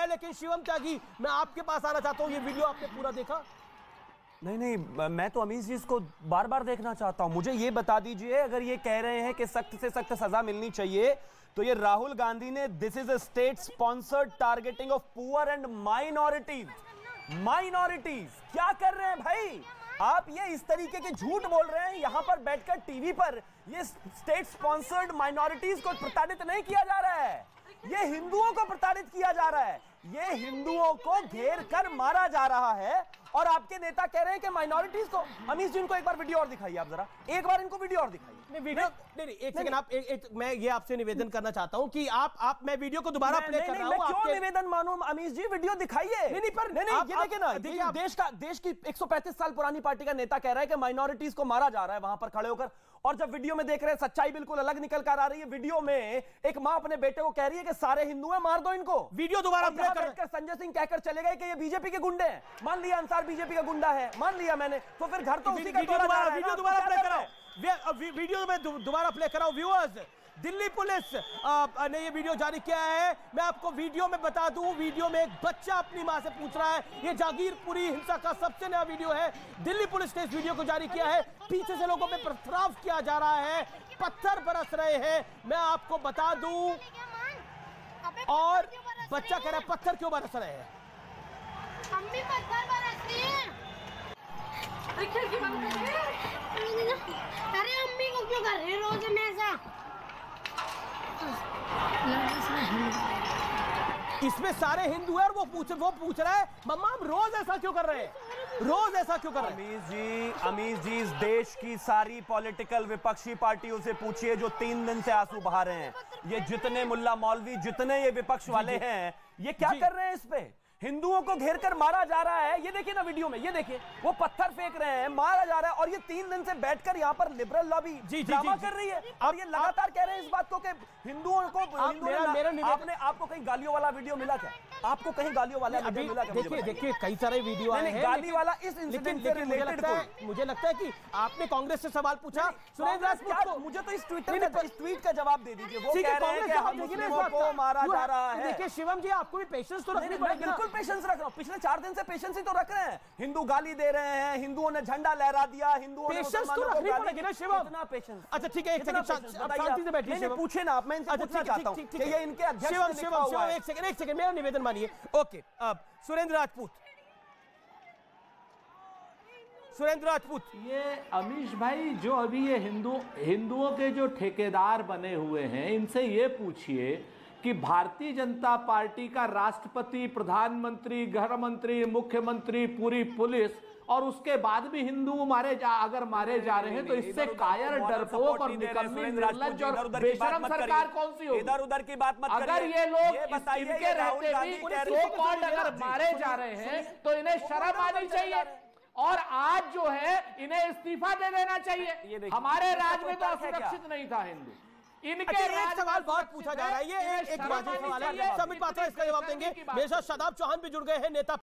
लेकिन शिवम त्यागी, मैं आपके पास आना चाहता हूं, ये वीडियो आपने पूरा देखा? नहीं, मैं तो अमीश जी इसको बार बार देखना चाहता हूं। मुझे ये बता दीजिए, अगर ये कह रहे हैं कि सख्त से सख्त सजा मिलनी चाहिए, तो ये राहुल गांधी ने this is a state sponsored targeting of poor and minorities क्या कर रहे हैं भाई आप? ये इस तरीके के झूठ बोल रहे हैं यहां पर बैठकर टीवी पर। ये स्टेट स्पॉन्सर्ड माइनॉरिटीज को प्रताड़ित नहीं किया जा रहा है, ये हिंदुओं को प्रताड़ित किया जा रहा है, ये हिंदुओं को घेर कर मारा जा रहा है। और आपके नेता कह रहे हैं कि माइनॉरिटीज को। अमीश जी, इनको एक बार वीडियो और दिखाइए, आप जरा एक बार इनको वीडियो और दिखाइए। नहीं, एक सेकंड, आप मैं ये आपसे निवेदन करना चाहता हूं कि आप मैं वीडियो को दोबारा प्ले कर रहा हूं। क्यों निवेदन मानूं अमीश जी? वीडियो दिखाइए। नहीं, ये देखिए ना, देश की 135 साल पुरानी पार्टी का नेता कह रहा है कि माइनॉरिटीज को मारा जा रहा है वहां पर खड़े होकर, और जब वीडियो में देख रहे हैं सच्चाई बिल्कुल अलग निकल कर आ रही है। वीडियो में एक मां अपने बेटे को कह रही है कि सारे हिंदू हैं, मार दो इनको। वीडियो दोबारा प्ले कर। संजय सिंह कहकर चले गए कि ये बीजेपी के गुंडे हैं। मान लिया अंसार बीजेपी का गुंडा है, मान लिया मैंने, तो फिर घर तो उसी का। वीडियो दोबारा प्ले कराओ, वीडियो में दोबारा प्ले कराओ। व्यूअर्स, दिल्ली पुलिस ने ये वीडियो जारी किया है। मैं आपको वीडियो में बता दूं, वीडियो में एक बच्चा अपनी मां से पूछ रहा है। ये जागीरपुरी हिंसा का सबसे नया वीडियो है। दिल्ली पुलिस ने इस वीडियो को जारी किया है। पीछे से लोगों पे पथराव किया जा रहा है, पत्थर बरस रहे हैं, मैं आपको बता दूं। और बच्चा कह रहा है पत्थर क्यों बरस रहे हैं? अम्मी पत्थर बरस रही है। अरे अम्मी को क्यों कर रहे रोज में ऐसा? इसमें सारे हिंदू है और वो पूछ रहा है मम्मा हम रोज ऐसा क्यों कर रहे हैं, रोज ऐसा क्यों कर रहे हैं? अमीश जी, इस देश की सारी पॉलिटिकल विपक्षी पार्टियों से पूछिए जो 3 दिन से आंसू बहा रहे हैं। ये जितने मुल्ला मौलवी, जितने ये विपक्ष वाले हैं, ये क्या कर रहे हैं? इस पे हिंदुओं को घेर कर मारा जा रहा है। ये देखिए ना वीडियो में, ये देखिए वो पत्थर फेंक रहे हैं, मारा जा रहा है। और ये 3 दिन से बैठकर यहाँ पर लिबरल लॉबी ड्रामा कर रही है। और ये लगातार कह रहे हैं इस बात को कि हिंदुओं को आपने आपको कहीं गालियों वाला वीडियो मिला क्या? आपको कहीं गालियों वाला वीडियो मिला क्या? देखिए कई सारे वीडियो आए हैं गाली वाला इस इंसिडेंट से रिलेटेड। मुझे लगता है कि आपने कांग्रेस से सवाल पूछा, सुरेंद्र राजपूत को। मुझे तो इस ट्वीट का जवाब दे दीजिए। वो कह रहे हैं कि हम मुस्लिमों को मारा जा रहा है। देखिए शिवम जी, आपको भी पेशेंस तो रखनी पड़ेगी। बिल्कुल पेशेंस रख रहा हूं, पिछले 4 दिन से पेशेंस ही तो रख रहे हैं। हिंदू गाली दे रहे हैं, हिंदुओं ने झंडा लहरा दिया, हिंदुओं ने पेशेंस तो रखनी पड़ेगी ना शिवम। इतना पेशेंस। अच्छा ठीक है, एक सेकंड शांति से बैठिए। पूछे ना आप, मैं इनसे पूछना चाहता हूं कि ये इनके अध्यक्ष ने लिखा हुआ है। एक सेकंड मेरा निवेदन मानिए। ओके, अब सुरेंद्र राजपूत, ये अमीश भाई, जो अभी ये हिंदुओं के जो ठेकेदार बने हुए हैं, इनसे ये पूछिए कि भारतीय जनता पार्टी का राष्ट्रपति, प्रधानमंत्री, गृह मंत्री, मुख्यमंत्री, पूरी पुलिस, और उसके बाद भी हिंदू अगर मारे जा रहे हैं तो इससे कायर, डरपोक और निकम्मी, निर्लज्ज और बेशरम सरकार कौन सी होगी? इधर उधर की बात मत करिए। अगर ये लोग इनके रहते भी सो कॉल्ड अगर मारे जा रहे हैं तो इन्हें शर्म आनी चाहिए। और आज जो है इन्हें इस्तीफा दे देना चाहिए। हमारे राज्य में तो असुरक्षित नहीं था हिंदू। इनके एक सवाल बहुत पूछा जा रहा है, ये एक वाजिब सवाल है, समित पात्रा इसका जवाब देंगे। मेरे साथ शादाब चौहान भी जुड़ गए हैं, नेता